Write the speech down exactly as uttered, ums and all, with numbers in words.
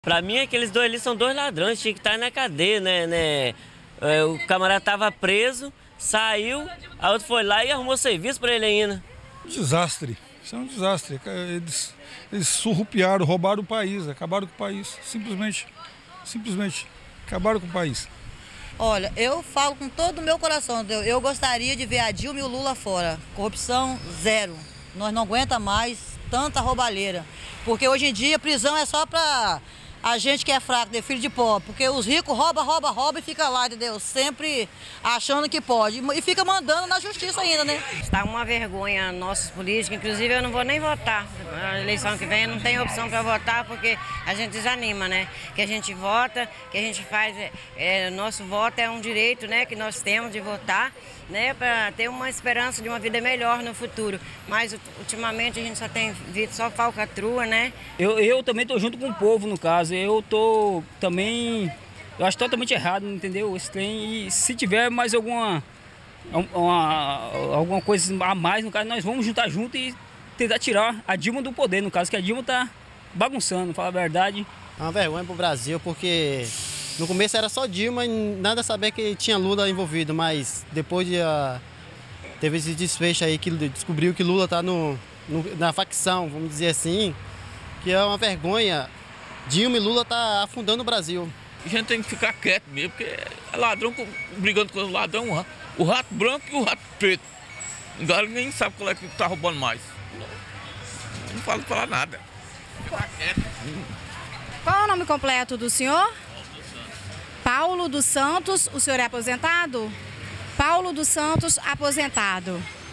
Pra mim, aqueles dois ali são dois ladrões, tinha que estar na cadeia, né? né? É, o camarada tava preso, saiu, a outra foi lá e arrumou serviço pra ele ainda. Desastre, isso é um desastre. Eles, eles surrupiaram, roubaram o país, acabaram com o país, simplesmente, simplesmente, acabaram com o país. Olha, eu falo com todo o meu coração, eu, eu gostaria de ver a Dilma e o Lula fora. Corrupção zero, nós não aguenta mais tanta roubalheira, porque hoje em dia prisão é só para a gente que é fraco, de filho de pobre, porque os ricos roubam, roubam, roubam e fica lá, entendeu? Sempre achando que pode e fica mandando na justiça ainda, né? Está uma vergonha nossos políticos, inclusive eu não vou nem votar. Na eleição que vem eu não tenho opção para votar porque a gente desanima, né? Que a gente vota, que a gente faz, é, nosso voto é um direito, né, que nós temos de votar, né, para ter uma esperança de uma vida melhor no futuro. Mas ultimamente a gente só tem visto só falcatrua, né? Eu, eu também estou junto com o povo, no caso. Eu tô também, eu acho totalmente errado, entendeu? Esse trem, e se tiver mais alguma, uma, alguma coisa a mais, no caso, nós vamos juntar junto e tentar tirar a Dilma do poder, no caso, que a Dilma tá bagunçando, fala a verdade. É uma vergonha pro Brasil, porque no começo era só Dilma e nada a saber que tinha Lula envolvido, mas depois de, uh, teve esse desfecho aí que descobriu que Lula tá no, no, na facção, vamos dizer assim, que é uma vergonha. Dilma e Lula tá afundando o Brasil. A gente tem que ficar quieto mesmo, porque é ladrão brigando com o ladrão, o rato branco e o rato preto. Agora ninguém sabe qual é que tá roubando mais. Não, não falo falar nada. Ficar quieto. Qual é o nome completo do senhor? Paulo dos Santos. O senhor é aposentado? Paulo dos Santos, aposentado.